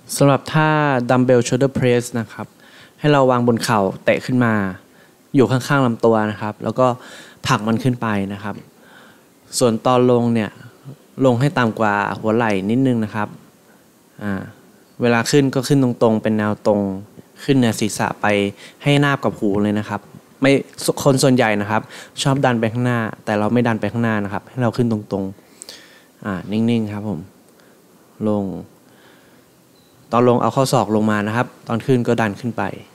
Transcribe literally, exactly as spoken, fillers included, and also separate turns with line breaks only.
สำหรับท่าดัมเบลโชลเดอร์เพรสนะครับให้เราวางบนเข่าเตะขึ้นมาอยู่ข้างๆลำตัวนะครับแล้วก็ผลักมันขึ้นไปนะครับส่วนตอนลงเนี่ยลงให้ต่ำกว่าหัวไหล่นิดนึงนะครับอ่าเวลาขึ้นก็ขึ้นตรงๆเป็นแนวตรงขึ้นเหนือศีรษะไปให้นาบกับหูเลยนะครับไม่คนส่วนใหญ่นะครับชอบดันไปข้างหน้าแต่เราไม่ดันไปข้างหน้านะครับให้เราขึ้นตรงๆอ่านิ่งๆครับผมลงตอนลงเอาข้อศอกลงมานะครับตอนขึ้นก็ดันขึ้นไป